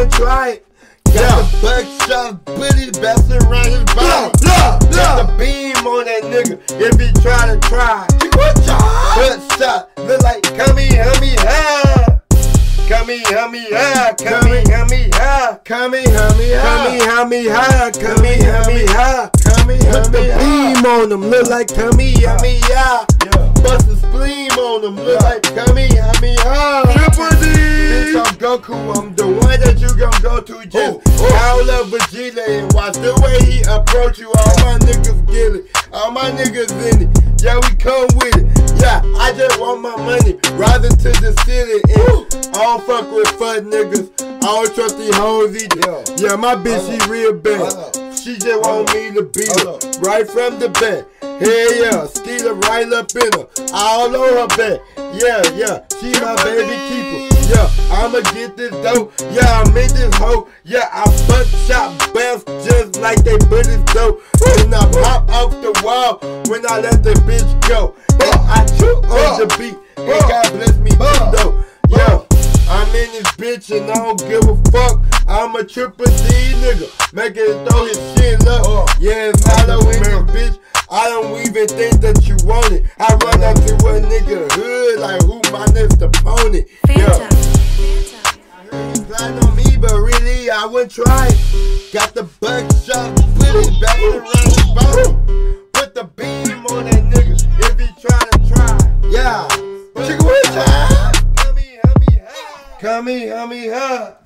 wouldn't try it. Got the buckshot bully bouncing around his body. Got the beam on that nigga if he try to try. Buckshot look like Kamahamaha. Kamahamaha, Kamahamaha, Kamahamaha, Kamahamaha. Put the beam on him, look like Kamahamaha. Bust the spleen on him, look like Kamahamaha. Bitch, I'm Goku, I'm the one that you gon' go to. Just call up Vegeta and watch the way he approach you. All my niggas get it, all my niggas in it. Yeah, we come with it. Yeah, I just want my money, rising to the city. And I don't fuck with fuck niggas, I don't trust these hoes either. Yeah, my bitch, she real bad. She just want me to beat her right from the back. Hell yeah, steal her right up in her, all on her back. Yeah, she my baby keeper. Yeah, I'ma get this dough. Yeah, I'm in this hoe. Yeah, I buckshot bounce just like they bullets dough. And I pop off the wall when I let the bitch go. And I choke on the beat, and God bless me too though. Yeah, I'm in this bitch and I don't give a fuck. I'm a triple D nigga, make it throw his shit up. Yeah, it's Milo in this bitch. I don't even think that you want it. I run up to a nigga hood like who my next opponent. Yeah. I heard you plotting on me, but really I wouldn't try it. Got the buckshot, put it back around his body. Put the beam on that nigga if he try to try. Yeah. Chicken with time. Kamahamaha.